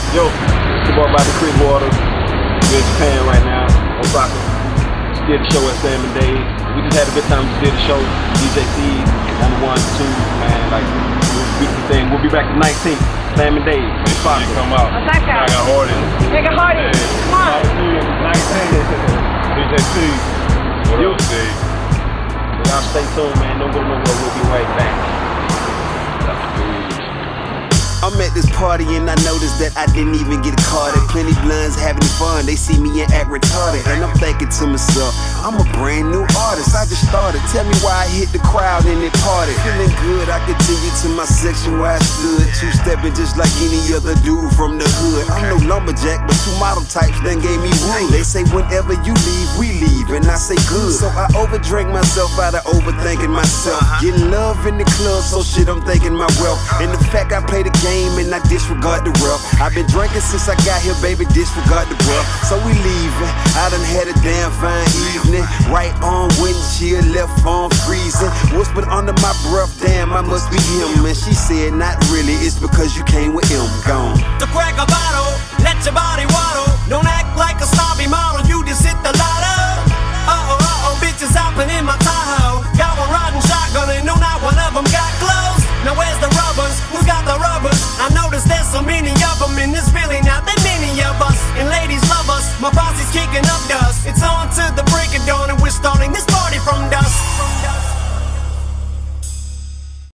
Yo, it's your boy Bobby Creekwater. We're in Japan right now, Osaka. Just did the show at Salmon Days. We just had a good time, just did the show. DJ C, number 1, 2, man, like, beautiful thing. We'll be back the 19th, Salmon Days, Osaka. Come out. Osaka. I got Hardy. Nigga Hardy, come on. 19. DJ C. What Yo. up, Steve? Y'all stay tuned, man. Don't go nowhere. We'll be right back. I'm at this party and I noticed that I didn't even get carded. Plenty blunts having fun, they see me and act retarded. And I'm thinking to myself, I'm a brand new artist, I just started. Tell me why I hit the crowd and it parted. Feeling good, I continue to my section where I stood. Two-stepping just like any other dude from the hood. I'm no lumberjack, but two model types done gave me wood. They say whenever you leave, we leave, and I say good. So I overdrank myself out of overthinking myself. Getting love in the club, so shit I'm thinking my wealth. And the fact I play the game and I disregard the rough. I've been drinking since I got here, baby, disregard the bruh. So we leaving, I done had a damn fine evening. Right arm windshield, left arm freezing. Whispered under my breath, damn, I must be him. And she said, not really, it's because you came with him. Gone. To crack a bottle, let your body waddle. Don't act like a snobby model.